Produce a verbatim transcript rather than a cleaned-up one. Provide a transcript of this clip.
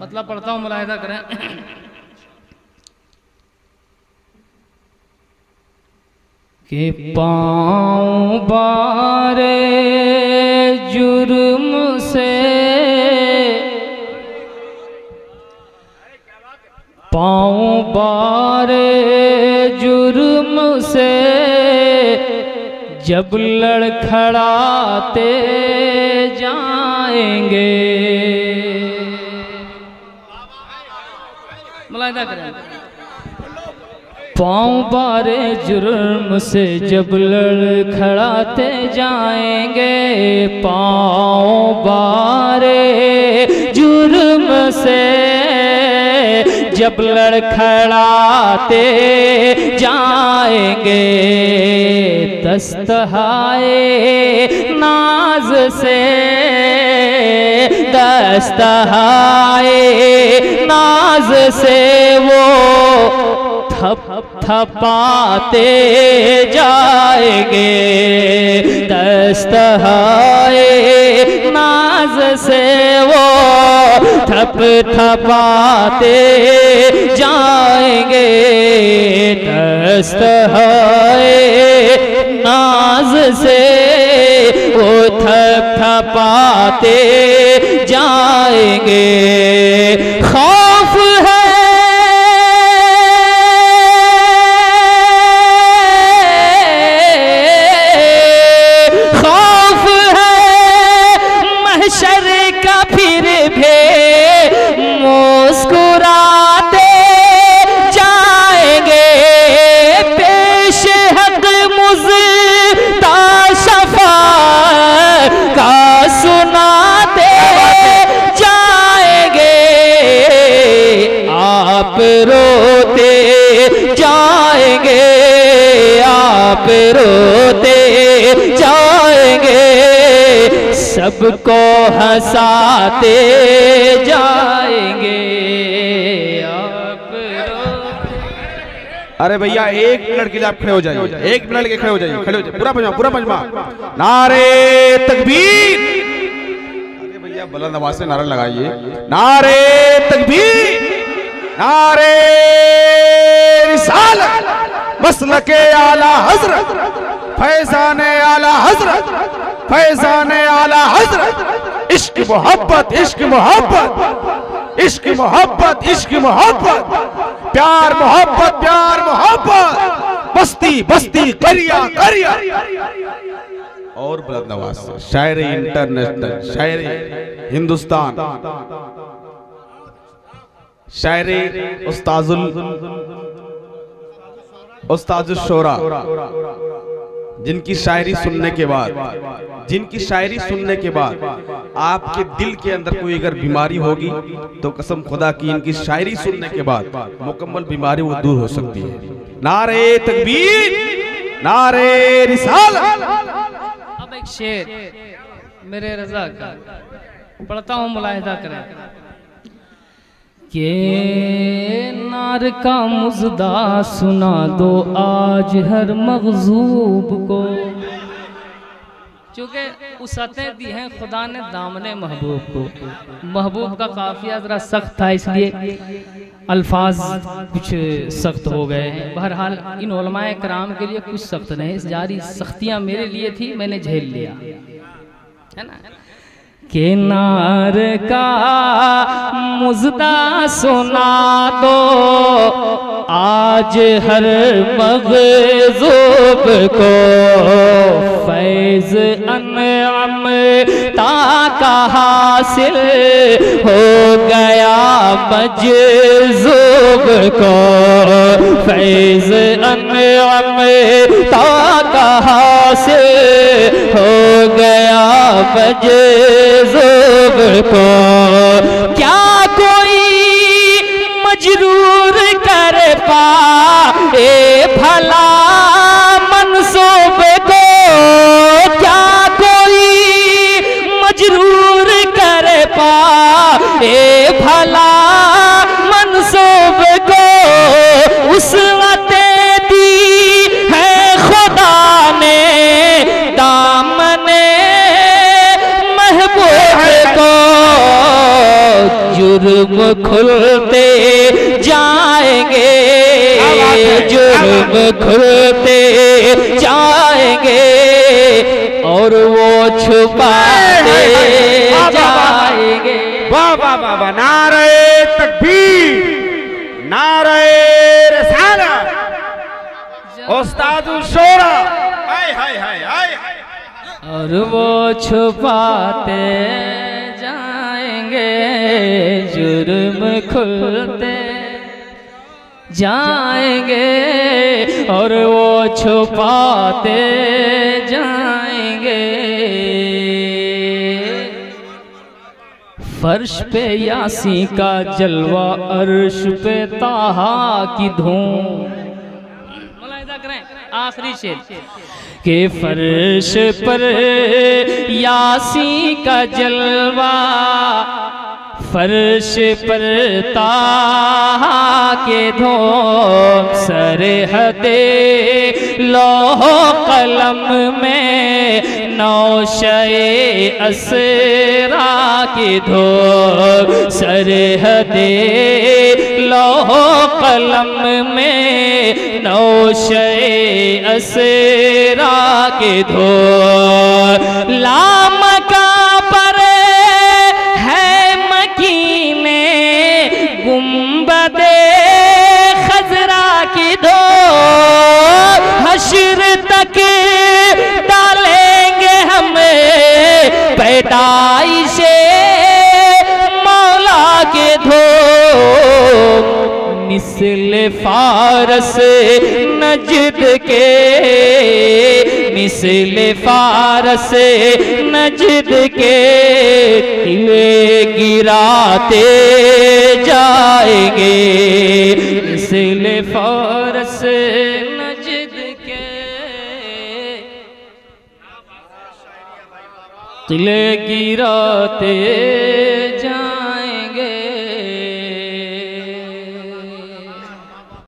मतलब पढ़ता हूँ, मुलाहिदा करें। कि पाँव बारे जुर्म से, पाँव बारे जुर्म से जब लड़खड़ाते जाएंगे। मुलाहिदा करें। पाँव बारे जुर्म से जब लड़खड़ाते जाएंगे, पाँव बारे जुर्म से जब लड़खड़ाते जाएंगे, दस्तहाए नाज से, दस्तहाए नाज से वो थप थपाते जाएंगे, दस्तहाए नाज से वो थप थपाते जाएंगे, दस्तहाए नाज से वो थप थपाते जाएंगे। खौफ है मुस्कुराते जाएंगे, पेश हक मुज़्ता शफ़ा का सुनाते जाएंगे। आप रोते जाएंगे, आप रोते जाएंगे, सबको हंसाते जाएंगे। आप अरे भैया एक मिनट के लिए आप खड़े हो जाइए, एक मिनट के खड़े हो जाइए, खड़े हो जाइए, पूरा पंजमा, पूरा पंजमा। नारे तकबीर। अरे भैया बुलंद आवाज से नारा लगाइए। नारे तकबीर, नारे रिसालत, मसलके आला हजरत, फैज़ाने आला हजरत, फैज़ाने आला हजरत। इश्क मोहब्बत, इश्क मोहब्बत, इश्क मोहब्बत, इश्क मोहब्बत, प्यार मोहब्बत, प्यार मोहब्बत, बस्ती बस्ती करिया करिया। और बुलंद आवाज से शायरी इंटरनेशनल, शायरी हिंदुस्तान, शायरी उस्ताजुल उस्ताजुल शोरा, जिनकी शायरी सुनने के बाद, जिनकी शायरी सुनने के बाद आपके दिल के अंदर कोई अगर बीमारी होगी तो कसम खुदा की इनकी शायरी सुनने के बाद मुकम्मल बीमारी वो दूर हो सकती है। नारे तकबीर, नारे रिसालत। अब एक शेर मेरे रज़ा का पढ़ता हूँ, मुलाहिदा करें। के नार का मुज़दा सुना दो आज हर मग़ज़ूब को, चूँकि उसतें दी हैं खुदा ने दामने महबूब को। महबूब का काफिया ज़रा सख्त था, इसलिए अल्फाज कुछ सख्त हो गए हैं। बहरहाल इन उलमाए कराम के लिए कुछ सख्त नहीं, जारी सख्तियाँ मेरे लिए थी, मैंने झेल लिया, है ना। के नार का मुज़दा सुना दो आज हर मग़ज़ूब को, फैज़ अनअम ता का हासिल हो गया मजज़ूब को, फैज़ अनअम ता का हासिल हो गया मजज़ूब को। क्या कोई मजरूर कर पाए भला मंसूब को, क्या कोई मजरूर कर पाए भला मंसूब को। उसवते दी है खुदा ने दामने महबूब को, जो जुर्म खुलते जाएंगे, जुर्म खुलते जाएंगे और वो छुपाते जाएंगे। वाह वाह वाह वाह, नारे तकबीर, नारे रिसालत, उस्ताद शोरा, हाय हाय हाय हाय, और वो छुपाते जाएंगे, जुर्म खुलते जाएंगे और वो छुपाते जाएंगे। फर्श पे यासी का जलवा, अर्श पे ताहा की धूम। मुलाहिजा करें आखिरी शेर के फर्श पर यासी का जलवा, फर्श पर ताहा के धूम, सरहदे लौह कलम में नौशे असरा की धूम, सरहदे लौह कलम में नौशे असरा के धूम। लामका पर है मकीने गुंबदे खजरा की धूम, हश्र तक डालेंगे हमें पैदाइशे मौला के धूम। मिस्ल फारस नजद के, मिस्ल फारस नजद के किले गिराते जाएंगे, मिस्ल फारस नजद के किले गिराते जा